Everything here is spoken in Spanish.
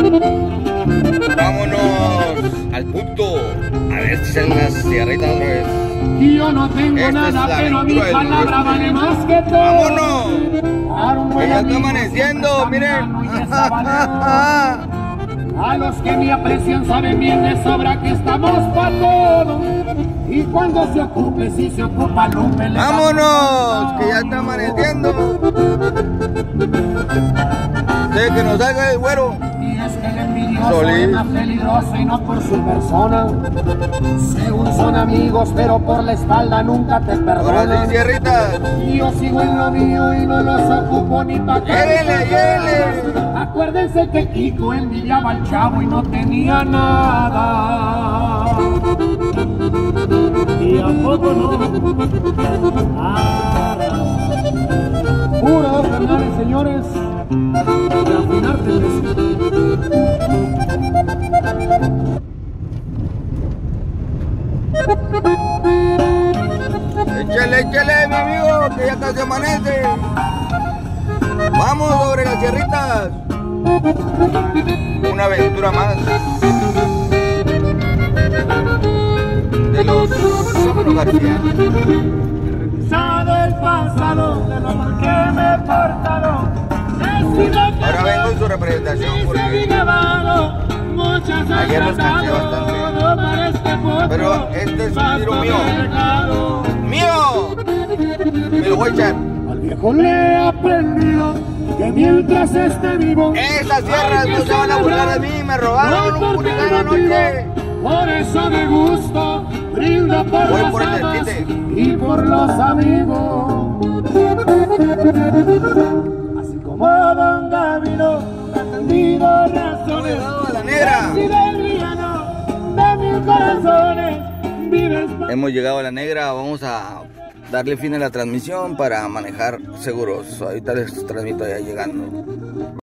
Vámonos al punto. A ver si salen las cigarritas otra vez. Y yo no tengo nada, pero mi palabra vale más que todo. ¡Vámonos! Que ya está amaneciendo, miren. A los que me aprecian saben bien de sobra que estamos para todo. Y cuando se ocupe, si se ocupa Lupe, le ¡vámonos! Que ya está amaneciendo. De que nos salga el güero. Y es que el envidioso es más peligroso y no por su persona. Según son amigos, pero por la espalda nunca te perdonan. Ahora sí, cierritas. Y yo sigo en lo mío y no los ocupo ni pa' que. ¡Lléguenle! Acuérdense que Kiko envidiaba al chavo y no tenía nada. Y a poco no. Puro canales, señores. De afinarte Échale, échale, mi amigo, que ya casi amanece. Vamos sobre las sierritas. Una aventura más de los Sombros García. Sabe el pasado de lo mal que me he portado. Ahora vengo en su representación porque ayer los cansé bastante. Pero este es un tiro mío. ¡Mío! Me lo voy a echar. Al viejo le he aprendido que mientras esté vivo, esas sierras no se van a burlar de mí. Me robaron un purigán anoche. Por eso de gusto brindo por voy las por el amas desquite y por los amigos. Así como Don Gavino, ha tenido razones. A la negra. De mil corazones vives. Hemos llegado a la negra. Vamos a darle fin a la transmisión para manejar seguros. Ahorita les transmito ya llegando.